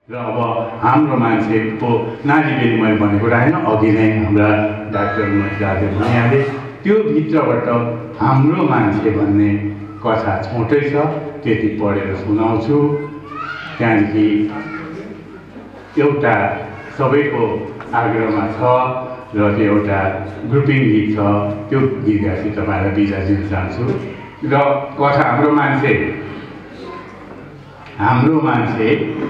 र अब हाम्रो मान्छेको नारीबेली मैले भनेको होइन, अघि नै हाम्रा डाक्टर महिलाले भनिहाले, त्यो भित्रबाट हाम्रो मान्छे भन्ने कथा छोटै छ, त्यति पढेर सुनाउँछु। त्यहाँदेखि एउटा सबैको आग्रहमा छ र त्यो एउटा ग्रुपिङ गीत छ, त्यो गीत गासी तपाईँलाई बिदा दिन चाहन्छु। र कथा हाम्रो मान्छे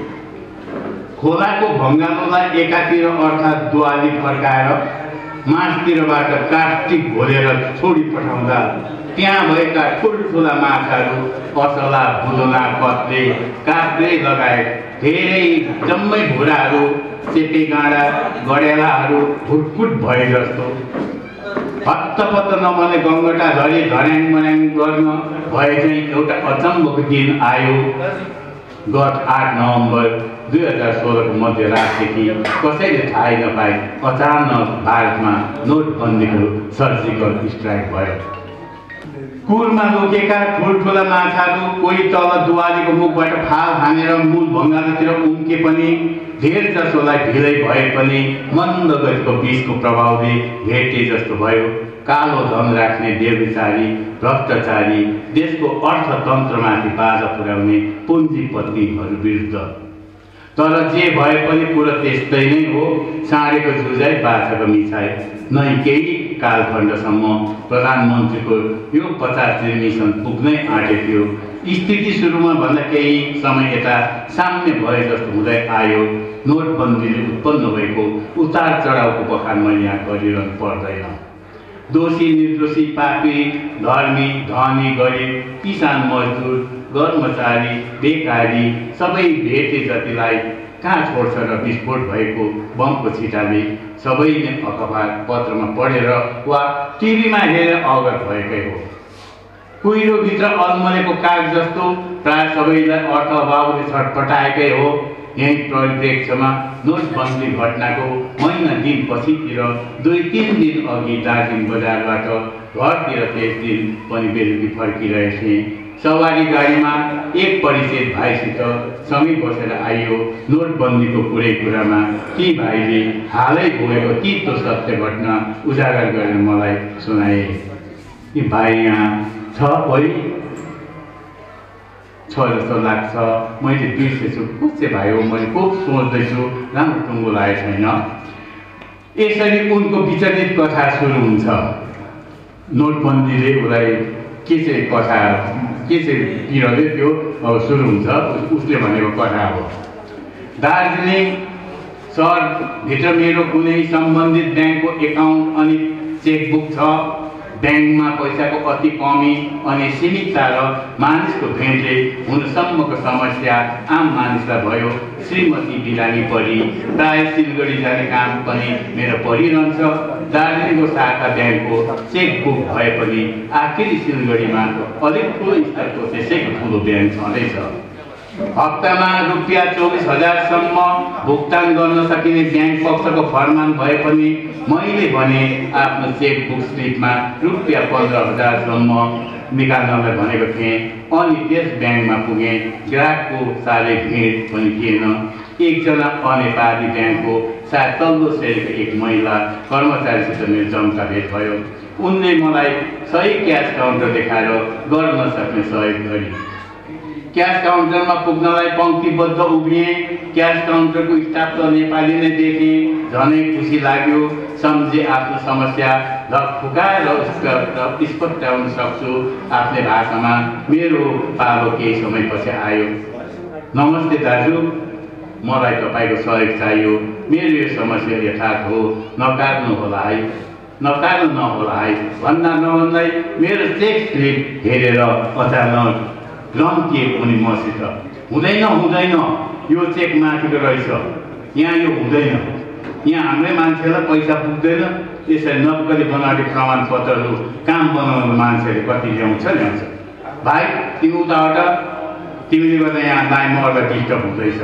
खोलाको भङ्गालोलाई एकातिर अर्थात् दुवाली फर्काएर मासतिरबाट प्लास्टिक घोलेर छोडी पठाउँदा त्यहाँ भएका ठुल्ठुला माछाहरू असला, बुदुना, कत्ले, काभ्रे लगायत धेरै जम्मै भुराहरू, चेपेगाँडा, गडेलाहरू फुटफुट भए जस्तो हत्तपत्त नमने गङ्गटा झरी धर्याङ मर्याङ गर्न भए चाहिँ एउटा अचम्मको दिन आयो। गत 8 नोभेम्बर 2016 को मध्यरातदेखि कसैले थाहै नपाई अचानक भारतमा नोटबन्दीको सर्जिकल स्ट्राइक भयो। कुरमा लुकेका ठुल्ठुला माछाहरू कोही तल दुवालीको मुखबाट फाल हानेर मूल भङ्गालोतिर उम्के पनि धेर जसोलाई ढिलै भए पनि मन्द गतिको विषको प्रभावले भेटे जस्तो भयो। कालो धन राख्ने व्यभिचारी, भ्रष्टाचारी, देशको अर्थतन्त्रमाथि बाजा पुर्याउने पुँजीपतिहरू विरुद्ध। तर जे भए पनि कुरो त्यस्तै नै हो, साँडेको जुझाइ, बाछाको मिछाइ। नै केही कालखण्डसम्म प्रधानमन्त्रीको यो 50 दिन मिसन पुग्नै आँटेको थियो। स्थिति सुरुमा भन्दा केही समय यता साम्य भए जस्तो हुँदै आयो। नोटबन्दीले उत्पन्न भएको उतार चढावको बखान मैले यहाँ गरिरहनु पर्दैन। दोषी निर्दोषी, पापी धर्मी, धनी गरिब, किसान मजदुर, कर्मचारी, बेकारी सबै भेटे जतिलाई कहाँ छोड्छ र विस्फोट भएको बमको छिटाले सबै नै अखबार पत्रमा पढेर वा टिभीमा हेरेर अवगत भएकै हो। कुहिरोभित्र अल्मलेको काग जस्तो प्राय सबैलाई अर्थअभावले छटपटाएकै हो। यही परिप्रेक्ष्यमा नोटबन्दी घटनाको महिना दिन पछितिर 2-3 दिन अघि दार्जिलिङ बजारबाट घरतिर त्यस दिन पनि बेलुकी फर्किरहेथे। सवारी गाडीमा एक परिचित भाइसित सँगै बसेर आइयो। नोटबन्दीको कुरामा ती भाइले हालै भएको तितो सत्य घटना उजागर गरेर मलाई सुनाए। यी भाइ यहाँ छ कोही छ जस्तो लाग्छ, मैले बिर्सेछु कसै भाइ हो, मैले खुब सोच्दैछु, राम्रो टुङ्गो लागेको छैन। यसरी उनको विचलित कथा सुरु हुन्छ। नोटबन्दीले उसलाई के चाहिँ कथा के चाहिँ पिरले त्यो अब सुरु हुन्छ, उसले भनेको कथा हो। दार्जिलिङ सहरभित्र मेरो कुनै सम्बन्धित ब्याङ्कको एकाउन्ट अनि चेकबुक छ। ब्याङ्कमा पैसाको अति कमी अनि सीमितता र मानिसको भेटले हुनसम्मको समस्या आम मानिसलाई भयो। श्रीमती बिरामी परी, प्राय सिलगढी जाने काम पनि मेरो परिरहन्छ। दार्जिलिङको शाखा ब्याङ्कको चेकबुक भए पनि आखिरी सिलगढीमा अलिक ठुलो स्तरको त्यसैको ठुलो ब्याङ्क छँदैछ। हप्तामा रुपियाँ 24,000सम्म भुक्तान गर्न सकिने ब्याङ्क पक्षको फरमान भए पनि मैले भने आफ्नो चेकबुक स्लिपमा रुपियाँ 15,000सम्म निकाल्नलाई भनेको थिएँ। अनि त्यस ब्याङ्कमा पुगेँ। ग्राहकको साह्रै भिड पनि थिएन। एकजना अनेपाली ब्याङ्कको सायद तल्लो श्रेणीको एक महिला कर्मचारीसित मेरो जम्ता भेट भयो। उनले मलाई सही क्यास काउन्टर देखाएर गर्न सक्ने सहयोग गरे। क्यास काउन्टरमा पुग्नलाई पङ्क्तिबद्ध उभिएँ। क्यास काउन्टरको स्टाफ त नेपाली नै देखेँ, झनै खुसी लाग्यो। सम्झे आफ्नो समस्या फुकाएर स्पष्टाउन सक्छु आफ्नै भाषामा। मेरो पालो केही समयपछि आयो। नमस्ते दाजु, मलाई तपाईँको सहयोग चाहियो। मेरो यो समस्या यथार्थ हो, नकार्नु नहोला है भन्दा नभन्दै मेरो चेक स्लिप हेरेर अचानक रम्किए उनी मसित। हुँदैन, यो चेक माथिको रहेछ, यहाँ यो हुँदैन, यहाँ हाम्रै मान्छेलाई पैसा पुग्दैन। यसरी नक्कली बनावटी प्रमाणपत्रहरू काम बनाउनु मान्छेले कति ल्याउँछ। भाइ तिमी उताबाट, तिमीले गर्दा यहाँ मलाई डिस्टर्ब हुँदैछ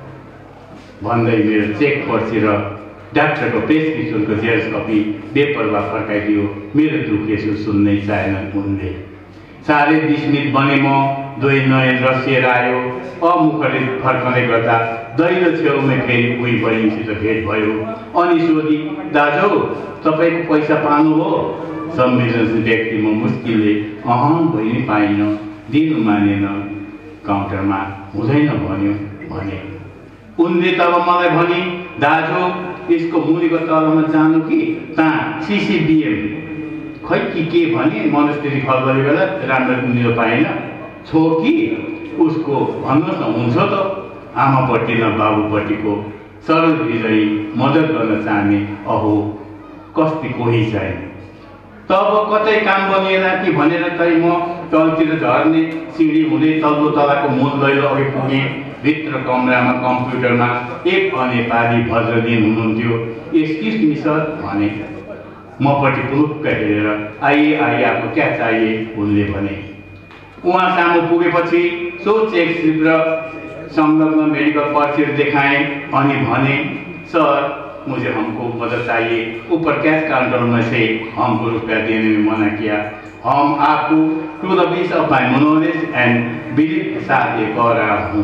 भन्दै मेरो चेक पर्ची र डाक्टरको प्रेसक्रिप्सनको जेरक्स कपी बेपरवाह फर्काइदियो। मेरो दुखेसो सुन्नै चाहेनन् उनले। साह्रै विस्मित बने म। दुई नयन रसिएर आयो। अमुखले फर्कँदै गर्दा दैलो छेउमै फेरि उही बहिनीसित भेट भयो। अनि सोधी, दाजु तपाईँको पैसा पाउनुभयो? संवेदनशील व्यक्ति म मुस्किलले बहिनी पाइन, दिनु मानेन, काउन्टरमा हुँदैन भन्यो भने। उनले तब मलाई भने, दाजु यसको मुनिको तलमा जानु कि ता सिसिबिएम खै के भने मनस्थिति खलबली गर्दा राम्रो उनीहरू पाएन छो कि उसको भन्नुहोस् न, हुन्छ त आमापट्टि न बाबुपट्टिको सरल हृदय मद्दत गर्न चाहने अहो कस्ती कोही छैन। तब कतै काम बनिएला कि भनेर चाहिँ म तलतिर झर्ने सिँढी हुँदै तल्लो तलाको मूल दैलो अघि पुगेँ। भित्र कमरामा कम्प्युटरमा एक अनेपाली भद्रदिन हुनुहुन्थ्यो। एक्सक्युज मी सर भने। मपट्टि पुरुक्क हेरेर आइए आइए आपको क्या चाहिए उनले भने। उहाँ सामु पुगेपछि सो चेक स्लिप र संलग्न मेडिकल पर्चीहरू देखाएँ अनि भने, सर मुझे हमको मदद चाहिए, ऊपर कैश काउंटर में से हमको रुपया देने में मना किया। हम आपको to the best of my knowledge and belief के साथ ये कह रहा हूँ।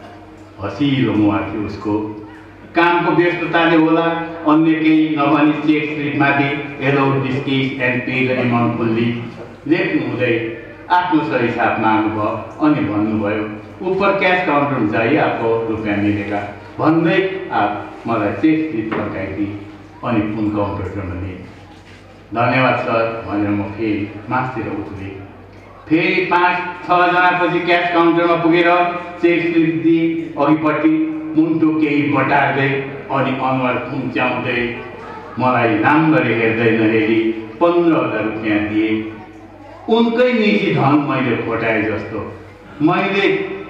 हँसिलो मुआ थियो उसको। कामको व्यस्तताले होला अन्य केही नभनी चेक स्लिपमाथि एलो डिस्केस and pay the amount fully लेख्नु हुँदै आफ्नो सही छाप माग्नुभयो अनि भन्नुभयो, ऊपर कैश काउंटर में जाइए आपको रुपया मिलेगा भन्दै आप मलाई चेक स्लिप फर्काइदिए अनि पुन कम्प्युटरमा लिएँ। धन्यवाद सर भनेर म फेरि मासतिर उत्रेँ। फेरि 5-6 जनापछि क्यास काउन्टरमा पुगेर चेक स्लिप दिए। अघिपट्टि मुन्टो केही बटार्दै अनि अनुहार खुम्च्याउँदै मलाई राम्ररी हेर्दै नहेरी 15,000 रुपियाँ दिए। उनकै निजी धन मैले खोटाएँ जस्तो। मैले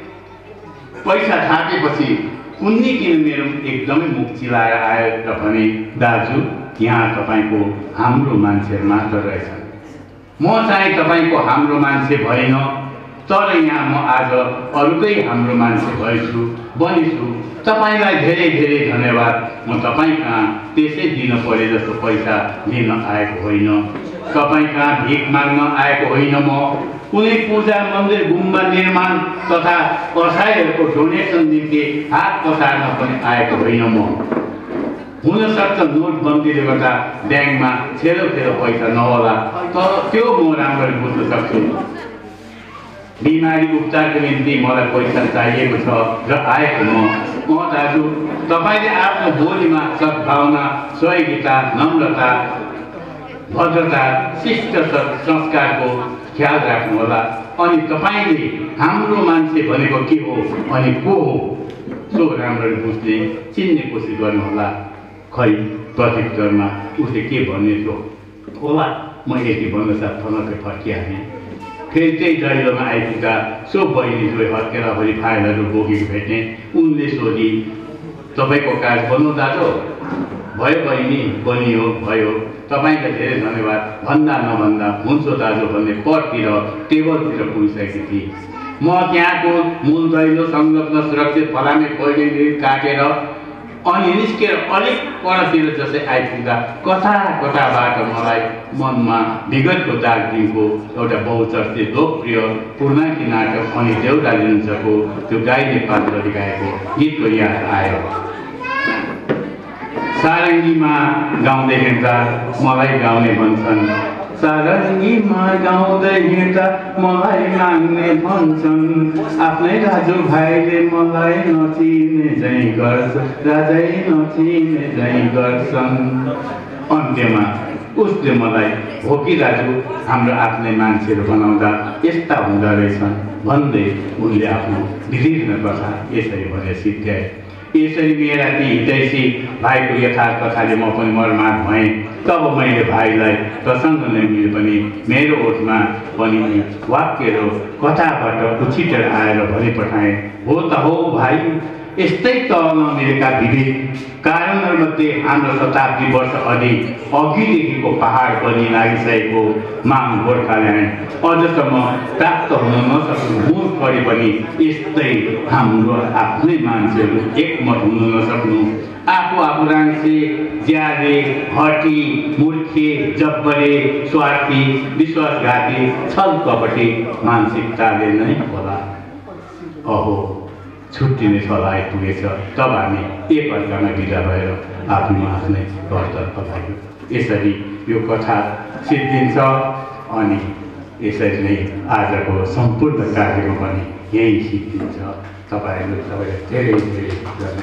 पैसा थापेपछि उनले किन मेरो एकदमै मुख चिलाएर आयो र भने, दाजु यहाँ तपाईँको हाम्रो मान्छे मात्र रहेछन्। म चाहिँ तपाईँको हाम्रो मान्छे भएन, तर यहाँ म आज अरूकै हाम्रो मान्छे भएछु बनेछु। तपाईँलाई धेरै धेरै धन्यवाद। म तपाईँ कहाँ त्यसै दिन परे जस्तो पैसा लिन आएको होइन, तपाईँ कहाँ भिख माग्न आएको होइन। म कुनै पूजा मन्दिर गुम्बा निर्माण तथा असहायहरूको डोनेसन निम्ति हात पसार्न पनि आएको होइन। म हुनसक्छ नोटबन्दीले गर्दा ब्याङ्कमा छेलो पैसा नहोला, तर त्यो म राम्ररी बुझ्न सक्छु। बिमारी उपचारको निम्ति मलाई पैसा चाहिएको छ र आएको म दाजु तपाईँले आफ्नो बोलीमा सद्भावना, सहयोगिता, नम्रता, भद्रता, शिष्ट संस्कारको ख्याल राख्नुहोला। अनि तपाईँले हाम्रो मान्छे भनेको के हो अनि को हो सो राम्ररी बुझ्ने चिन्ने कोसिस गर्नुहोला। खै प्रत्युत्तरमा उसले के भन्ने होला म यति भन्न साथ थनक्कै फर्किहालेँ। फेरि त्यही दैलोमा आइपुग्दा सो बहिनी जो हत्केलाभरि फाइलहरू बोकेको भेटेँ। उनले सोधी, तपाईँको काज बन्नु दाजु? भयो बहिनी, बनियो भयो, तपाईँलाई धेरै धन्यवाद भन्दा नभन्दा हुन्छ दाजु भन्ने पटतिर टेबलतिर पुगिसकेकी थिएँ। म त्यहाँको मूल दैलो संलग्न सुरक्षित फलामे पहिलेले काटेर अनि निस्केर अलिक परतिर जसै आइपुग्दा कथा कथाबाट मलाई मनमा विगतको दार्जिलिङको एउटा बहुचर्चित लोकप्रिय पूर्णाङ्की नाटक अनि देउरा लिन्छको त्यो गाईले पात्रले गाएको गीतको याद आयो। सारङ्गीमा गाउँदै हिँड्दा मलाई गाउने भन्छन्, सारङ्गीमा गाउँदै हिँड्दा मलाई माग्ने भन्छन्, आफ्नै दाजुभाइले मलाई नचिने झैँ गर्छ, राजै नचिने झैँ गर्छन्। अन्त्यमा उसले मलाई, हो कि दाजु हाम्रो आफ्नै मान्छेहरू बनाउँदा यस्ता हुँदो रहेछन् भन्दै उनले आफ्नो विभिन्न कथा यसरी भने सिद्ध्याए। यसरी मेरा ती हितैषी भाइको यथार्थ कथाले म पनि मर्माहत भएँ। तब मैले भाइलाई प्रसङ्ग नै पनि मेरो ओठमा पनि वाक्यहरू कथाबाट उछिटेर आएर भनिपठाएँ, हो त हो भाइ, यस्तै तल नमिलेका विवेक कारणहरूमध्ये हाम्रो शताब्दी वर्ष अघिदेखिको पहाड बनी लागिसकेको माग गोर्खाल्यान्ड अझसम्म प्राप्त हुन नसक्नु मुख परे पनि यस्तै हाम्रो आफ्नै मान्छेहरू एकमत हुन नसक्नु, आफू राङ्से, ज्यादे, हटी, मूर्खे, जब्बरे, स्वार्थी, विश्वासघाती, छल कपटी मानसिकताले नै होला। अहो छुट्टिने सल्लाह आइपुगेछ। तब हामी एकअर्कामा विदा भएर आफ्नो आफ्नै घरतर्फ लाग्यो। यसरी यो कथा सिद्धिन्छ अनि यसरी नै आजको सम्पूर्ण कार्यक्रम पनि यहीँ सिद्धिन्छ। तपाईँहरू सबैलाई धेरै धेरै